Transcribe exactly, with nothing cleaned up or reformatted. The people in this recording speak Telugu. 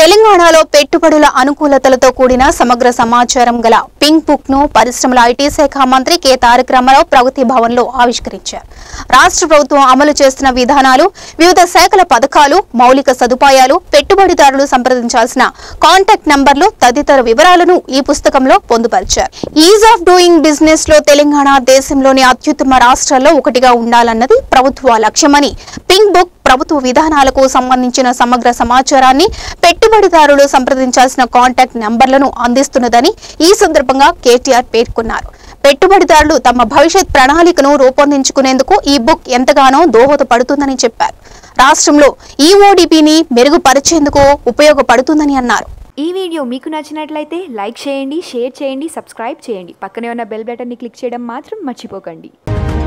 తెలంగాణలో పెట్టుబడుల అనుకూలతలతో కూడిన సమగ్ర సమాచారం గల పింక్ బుక్ ను పరిశ్రమల ఐటీ శాఖ మంత్రి కె తారక రామారావు ప్రగతి భవన్ లో ఆవిష్కరించారు. రాష్ట్ర ప్రభుత్వం అమలు చేస్తున్న విధానాలు, వివిధ శాఖల పథకాలు, మౌలిక సదుపాయాలు, పెట్టుబడిదారులు సంప్రదించాల్సిన కాంటాక్ట్ నంబర్లు తదితర వివరాలను ఈ పుస్తకంలో పొందుపరిచారు. ఈజ్ ఆఫ్ డూయింగ్ బిజినెస్ లో తెలంగాణ దేశంలోని అత్యుత్తమ రాష్ట్రాల్లో ఒకటిగా ఉండాలన్నది ప్రభుత్వ లక్ష్యమని, పింక్ బుక్ ప్రభుత్వ విధానాలకు సంబంధించిన సమగ్ర సమాచారాన్ని, పెట్టుబడిదారులు సంప్రదించాల్సిన కాంటాక్ట్ నంబర్లను అందిస్తున్నదని ఈ సందర్భంగా కేటీఆర్ పేర్కొన్నారు. పెట్టుబడిదారులు తమ భవిష్యత్ ప్రణాళికను రూపొందించుకునేందుకు ఈ బుక్ ఎంతగానో దోహదపడుతుందని చెప్పారు. రాష్ట్రంలో ఈ ఓడిపిని మెరుగుపరిచేందుకు ఉపయోగపడుతుందని అన్నారు. ఈ వీడియో మీకు నచ్చినట్లయితే లైక్ చేయండి, షేర్ చేయండి, సబ్స్క్రైబ్ చేయండి. పక్కనే ఉన్న బెల్ బటన్ని క్లిక్ చేయడం మాత్రం మర్చిపోకండి.